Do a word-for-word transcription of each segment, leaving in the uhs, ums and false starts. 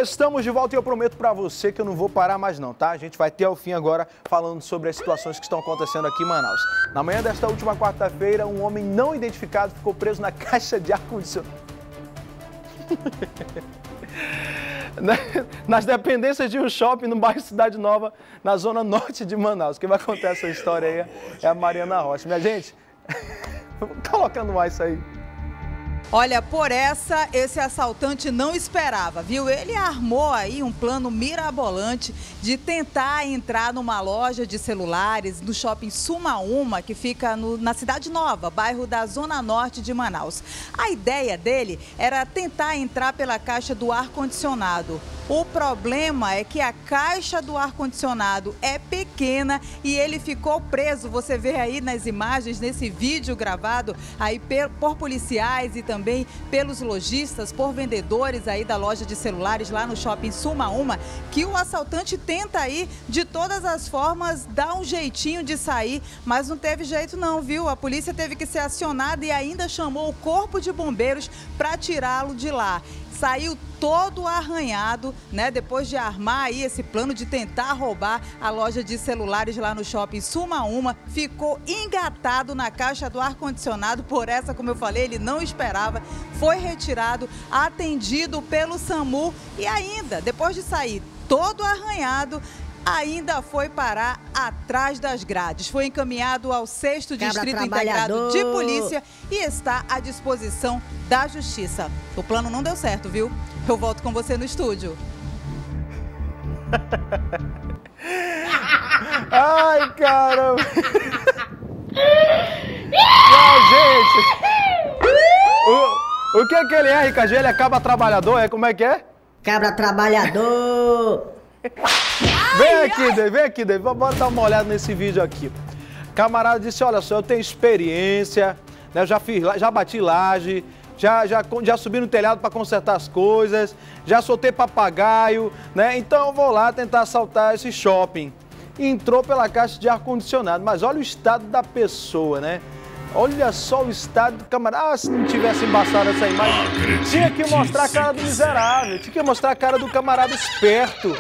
Estamos de volta e eu prometo pra você que eu não vou parar mais não, tá? A gente vai ter ao fim agora falando sobre as situações que estão acontecendo aqui em Manaus. Na manhã desta última quarta-feira, um homem não identificado ficou preso na caixa de ar-condicionado. Nas dependências de um shopping no bairro Cidade Nova, na zona norte de Manaus. Quem vai contar essa história aí é a Mariana Rocha. Minha gente, coloca no ar isso aí. Olha, por essa, esse assaltante não esperava, viu? Ele armou aí um plano mirabolante de tentar entrar numa loja de celulares no shopping Sumaúma, que fica no, na Cidade Nova, bairro da Zona Norte de Manaus. A ideia dele era tentar entrar pela caixa do ar-condicionado. O problema é que a caixa do ar-condicionado é pequena e ele ficou preso. Você vê aí nas imagens, nesse vídeo gravado aí por policiais e também pelos lojistas, por vendedores aí da loja de celulares lá no shopping Sumaúma, que o assaltante tenta aí de todas as formas dar um jeitinho de sair, mas não teve jeito não, viu? A polícia teve que ser acionada e ainda chamou o corpo de bombeiros para tirá-lo de lá. Saiu todo arranhado, né? Depois de armar aí esse plano de tentar roubar a loja de celulares lá no shopping Sumaúma, ficou engatado na caixa do ar-condicionado. Por essa, como eu falei, ele não esperava. Foi retirado, atendido pelo SAMU e ainda, depois de sair todo arranhado, ainda foi parar atrás das grades. Foi encaminhado ao sexto Distrito Integrado de Polícia e está à disposição da Justiça. O plano não deu certo, viu? Eu volto com você no estúdio. Ai, caramba! Ah, gente! O, o que é que ele é, R K G? Ele é cabra trabalhador? É, como é que é? Cabra trabalhador! Vem aqui, Dave, vem aqui, Dave. Bora dar uma olhada nesse vídeo aqui. Camarada disse, olha só, eu tenho experiência, né? Eu já fiz, já bati laje, já, já, já subi no telhado para consertar as coisas, já soltei papagaio, né? Então eu vou lá tentar assaltar esse shopping. E entrou pela caixa de ar-condicionado, mas olha o estado da pessoa, né? Olha só o estado do camarada. Ah, se não tivesse embaçado essa imagem, tinha que mostrar a cara do miserável, tinha que mostrar a cara do camarada esperto.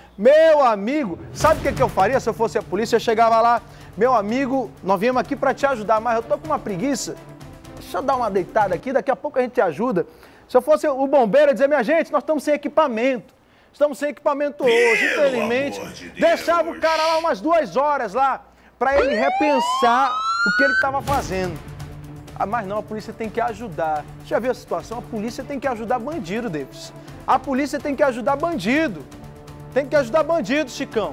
Meu amigo, sabe o que, que eu faria se eu fosse a polícia? Eu chegava lá, meu amigo, nós viemos aqui para te ajudar, mas eu tô com uma preguiça. Deixa eu dar uma deitada aqui, daqui a pouco a gente te ajuda. Se eu fosse o bombeiro, eu ia dizer, minha gente, nós estamos sem equipamento. Estamos sem equipamento hoje, infelizmente. De deixava o cara lá umas duas horas lá, para ele repensar o que ele estava fazendo. Ah, mas não, a polícia tem que ajudar. Já viu a situação? A polícia tem que ajudar bandido, Davis. A polícia tem que ajudar bandido. Tem que ajudar bandido, Chicão.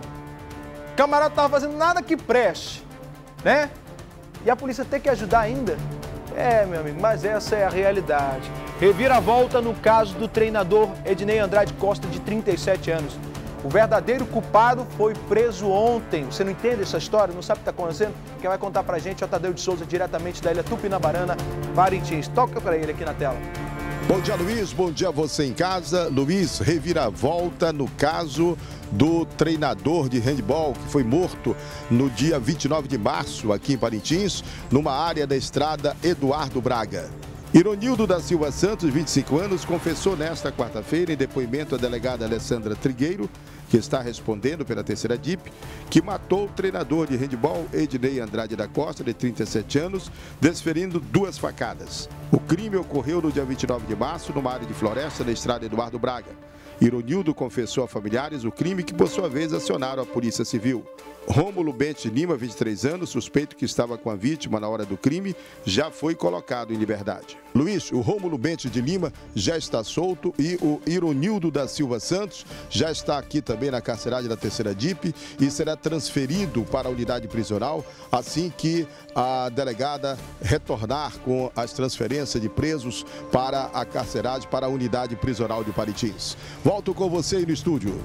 O camarada tava fazendo nada que preste, né? E a polícia tem que ajudar ainda? É, meu amigo, mas essa é a realidade. Reviravolta no caso do treinador Ednei Andrade Costa, de trinta e sete anos. O verdadeiro culpado foi preso ontem. Você não entende essa história? Não sabe o que está acontecendo? Quem vai contar pra gente é o Tadeu de Souza, diretamente da Ilha Tupinabarana, Parintins. Toca para ele aqui na tela. Bom dia, Luiz. Bom dia a você em casa. Luiz, reviravolta no caso do treinador de handebol que foi morto no dia vinte e nove de março aqui em Parintins, numa área da estrada Eduardo Braga. Ironildo da Silva Santos, vinte e cinco anos, confessou nesta quarta-feira, em depoimento à delegada Alessandra Trigueiro, que está respondendo pela terceira D I P, que matou o treinador de handebol Ednei Andrade da Costa, de trinta e sete anos, desferindo duas facadas. O crime ocorreu no dia vinte e nove de março, numa área de floresta da estrada Eduardo Braga. Ironildo confessou a familiares o crime, que por sua vez acionaram a Polícia Civil. Rômulo Bentes Lima, vinte e três anos, suspeito que estava com a vítima na hora do crime, já foi colocado em liberdade. Luiz, o Rômulo Bentes de Lima já está solto e o Ironildo da Silva Santos já está aqui também na carceragem da terceira D I P e será transferido para a unidade prisional assim que a delegada retornar com as transferências de presos para a carceragem, para a unidade prisional de Parintins. Volto com você aí no estúdio.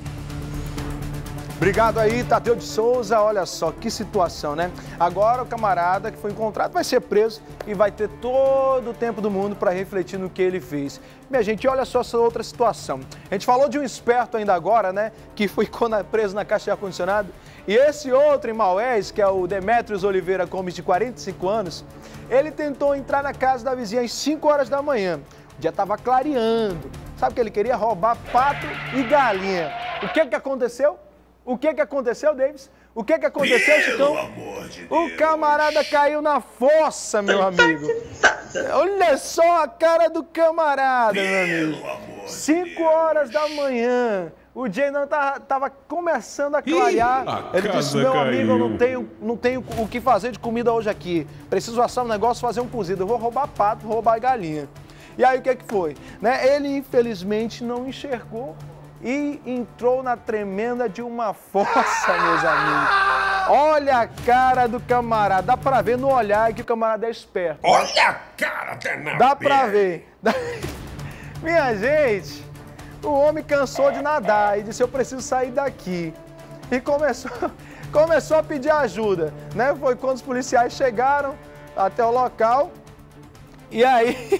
Obrigado aí, Tadeu de Souza. Olha só que situação, né? Agora o camarada que foi encontrado vai ser preso e vai ter todo o tempo do mundo para refletir no que ele fez. Minha gente, olha só essa outra situação. A gente falou de um esperto ainda agora, né? Que foi preso na caixa de ar-condicionado. E esse outro em Maués, que é o Demétrios Oliveira Gomes, de quarenta e cinco anos, ele tentou entrar na casa da vizinha às cinco horas da manhã. O dia estava clareando. Sabe o que ele queria? Roubar pato e galinha. O que que aconteceu? O que que aconteceu, Davis? O que que aconteceu, Chicão? O camarada caiu na fossa, meu amigo. Olha só a cara do camarada, meu amigo. Cinco horas da manhã. O dia não estava começando a clarear. Ih, ele disse, meu caiu. amigo, eu não tenho, não tenho o que fazer de comida hoje aqui. Preciso assar um negócio, fazer um cozido. Eu vou roubar pato, vou roubar galinha. E aí o que que foi? Né? Ele, infelizmente, não enxergou e entrou na tremenda de uma fossa, meus amigos. Olha a cara do camarada. Dá pra ver no olhar que o camarada é esperto. Olha a cara até na Dá pra ver. Minha gente, o homem cansou de nadar e disse, eu preciso sair daqui. E começou, começou a pedir ajuda, né? Foi quando os policiais chegaram até o local e aí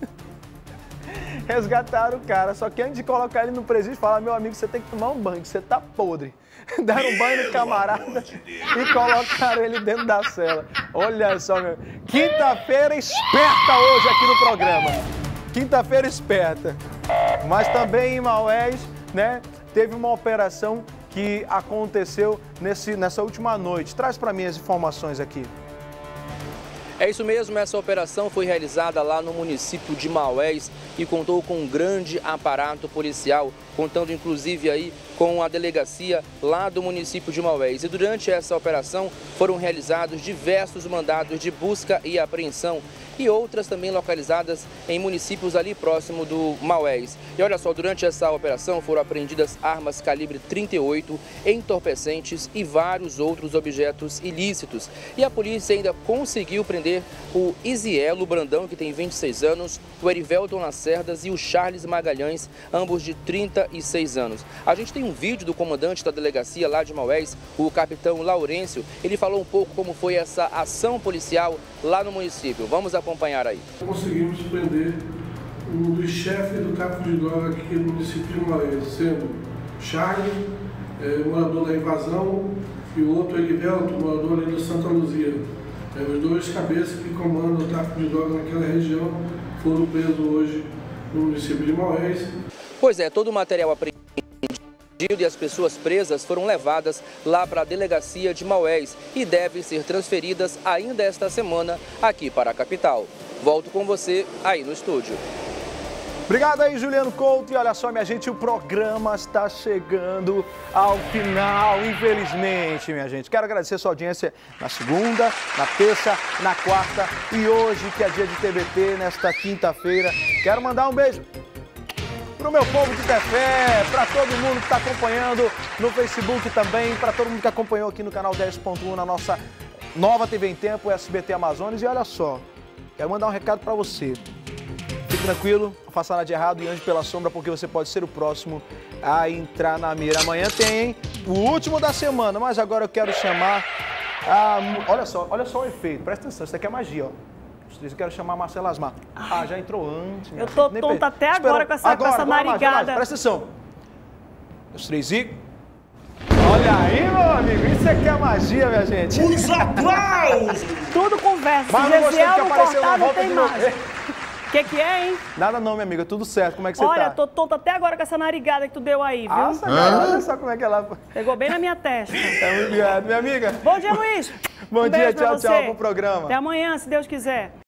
resgataram o cara. Só que antes de colocar ele no presídio, falaram, meu amigo, você tem que tomar um banho, você tá podre. Deram um banho no camarada e colocaram ele dentro da cela. Olha só, meu. Quinta-feira esperta hoje aqui no programa. Quinta-feira esperta. Mas também em Maués, né, teve uma operação que aconteceu nesse, nessa última noite. Traz para mim as informações aqui. É isso mesmo, essa operação foi realizada lá no município de Maués e contou com um grande aparato policial, contando inclusive aí com a delegacia lá do município de Maués. E durante essa operação foram realizados diversos mandados de busca e apreensão e outras também localizadas em municípios ali próximo do Maués. E olha só, durante essa operação foram apreendidas armas calibre trinta e oito, entorpecentes e vários outros objetos ilícitos. E a polícia ainda conseguiu prender o Isielo Brandão, que tem vinte e seis anos, o Erivelton Lacerdas e o Charles Magalhães, ambos de trinta e seis anos. A gente tem um vídeo do comandante da delegacia lá de Maués, o capitão Laurêncio. Ele falou um pouco como foi essa ação policial lá no município. Vamos acompanhar aí. Conseguimos prender um dos chefes do tráfico de droga aqui no município de Maués, sendo Charles, é, morador da Invasão, e o outro Erivelton, morador ali do Santa Luzia. É, os dois cabeças que comandam o tráfico de droga naquela região foram presos hoje no município de Maués. Pois é, todo o material apreendido e as pessoas presas foram levadas lá para a delegacia de Maués e devem ser transferidas ainda esta semana aqui para a capital. Volto com você aí no estúdio. Obrigado aí, Juliano Couto. E olha só, minha gente, o programa está chegando ao final, infelizmente, minha gente. Quero agradecer a sua audiência na segunda, na terça, na quarta e hoje, que é dia de T V T, nesta quinta-feira. Quero mandar um beijo pro meu povo de Tefé, para todo mundo que está acompanhando no Facebook também, para todo mundo que acompanhou aqui no canal dez ponto um, na nossa nova T V em Tempo, S B T Amazonas. E olha só, quero mandar um recado para você. Fique tranquilo, não faça nada de errado e ande pela sombra, porque você pode ser o próximo a entrar na mira. Amanhã tem, hein, o último da semana, mas agora eu quero chamar a... Olha só, olha só o efeito, presta atenção, isso aqui é magia, ó. Eu quero chamar a Marcela Asmar. Ah, já entrou antes. Eu tô tonta per... até agora com essa, agora, com essa agora, narigada. Mais, mais. Presta atenção. Os três e... Olha aí, meu amigo. Isso aqui é magia, minha gente. Os aplausos! Tudo conversa. Mas não gostei que apareceu na volta de novo. O que que é, hein? Nada não, minha amiga. Tudo certo. Como é que você Olha, tá? Olha, tô tonta até agora com essa narigada que tu deu aí, viu? Nossa, cara, olha só como é que ela... Pegou bem na minha testa. É muito obrigado, minha amiga. Bom dia, Luiz. Bom um dia, tchau, você. tchau pro programa. Até amanhã, se Deus quiser.